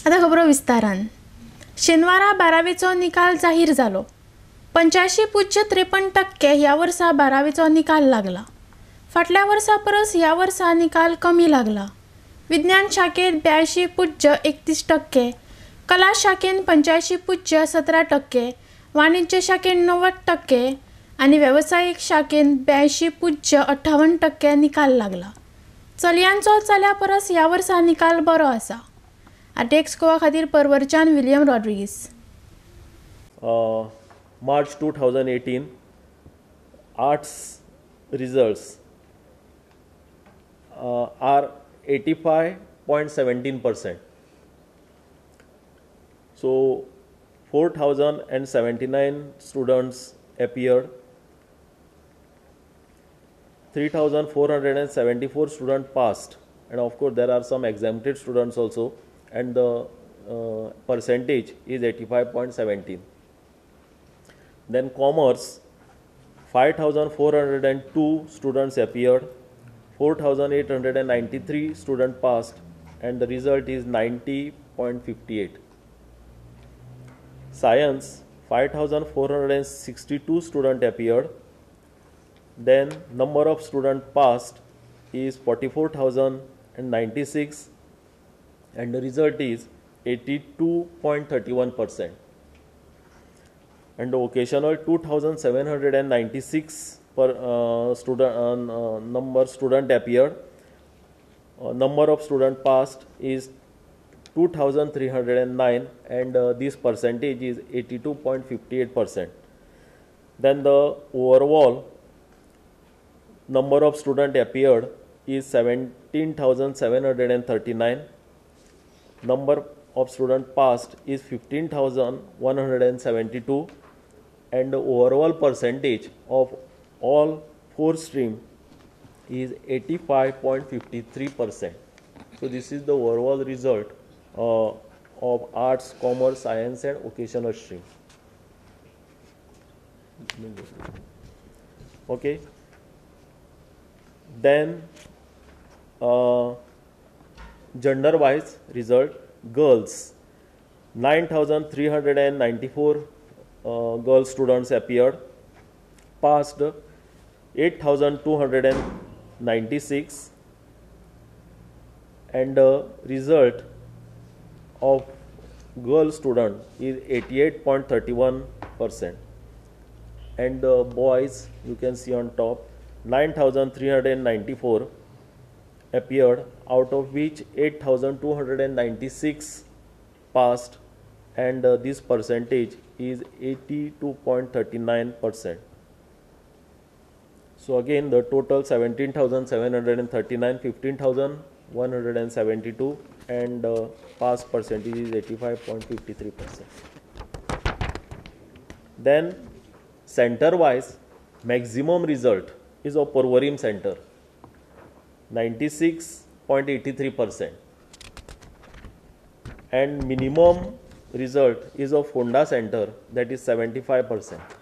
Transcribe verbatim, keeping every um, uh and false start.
आता खबरो विस्तारान. शेनवारा बारावेचो निकाल जाहीर जालो. पंच्याऐंशी पुज्य त्रेपन्न टक्के ह्या वर्सा बारावेचो निकाल लागला. फाटल्या वर्सा परस ह्या वर्सा निकाल कमी लागला. विज्ञान शाखेत ब्याऐंशी पुज्य एकतीस टक्के, कला शाखेन पंच्याऐंशी पुज्य सतरा टक्के, वाणिज्य शाखेन नव्वद टक्के आणि व्यावसायिक शाखेन ब्याऐंशी पुज्य अठ्ठावन्न टक्के निकाल लागला. चलयांचो चल्या परस ह्या वर्सा निकाल बरो आसा. आटेक्स गोवा खातीर परवरच्यान William Rodrigues. March two thousand eighteen arts results uh, are eighty-five point one seven percent. So four thousand seventy-nine students appeared, three thousand four hundred seventy-four students passed, and of course there are some exempted students also, and the uh, percentage is eighty-five point one seven. Then commerce, five thousand four hundred two students appeared, four thousand eight hundred ninety-three students passed, and the result is ninety point five eight. Science, five thousand four hundred sixty-two students appeared, then number of students passed is forty-four thousand ninety-six, and the result is eighty-two point three one percent. And the occasional two thousand seven hundred ninety-six per uh, student uh, number student appeared. Uh, number of student passed is two thousand three hundred nine, and uh, this percentage is eighty-two point five eight percent. Then the overall number of student appeared is seventeen thousand seven hundred thirty-nine. Number of student passed is fifteen thousand one hundred seventy-two, and the overall percentage of all four streams is eighty-five point five three percent. So this is the overall result uh, of arts, commerce, science and occasional stream. Okay. Then uh, gender wise result: girls, nine thousand three hundred ninety-four uh, girl students appeared, passed eight thousand two hundred ninety-six, and the result of girl student is eighty-eight point three one percent. And the boys, you can see on top, nine thousand three hundred ninety-four appeared, out of which eight thousand two hundred ninety-six passed, and uh, this percentage is eighty-two point three nine percent. So again the total seventeen thousand seven hundred thirty-nine, fifteen thousand one hundred seventy-two, and uh, pass percentage is eighty-five point five three percent. Then center wise, maximum result is of Porvorim center, ninety-six point eight three percent, and minimum result is of Honda center, that is seventy-five percent.